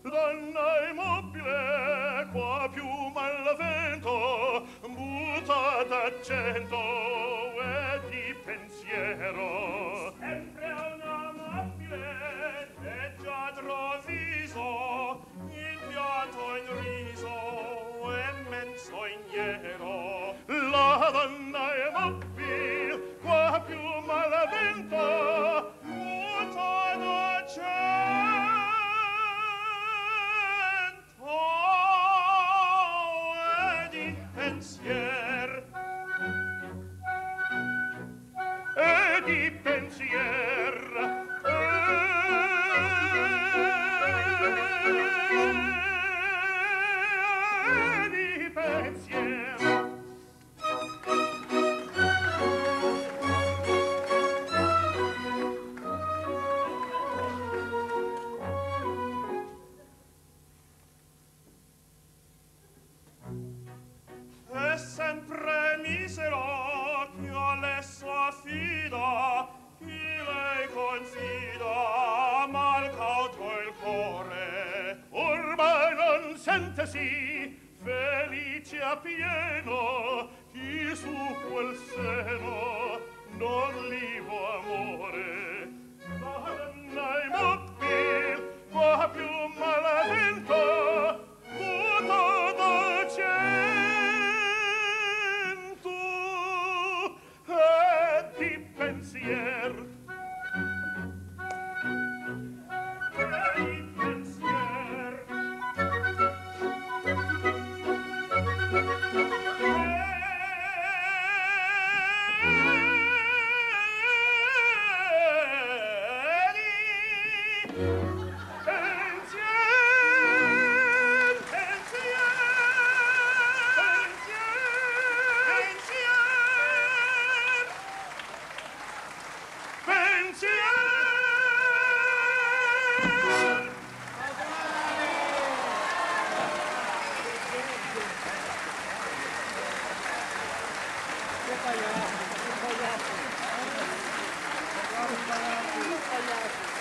donna immobile, qua più malavento, muta d'accento e di pensiero. Sempre una mobile, leggiadro viso, in pianto in riso e menzognero. La donna immobile, qua più malavento, muta d'accento e di pensier e di pensier. È sempre misero chi a lesso affida, chi lei confida, mal cauto il cuore. Ormai non sentesi felice a pieno chi su quel seno non livo amore. Donna immobil, qua più malavento, muto d'accento e di pensier. E di pensier. Che pagliaccio, che pagliaccio.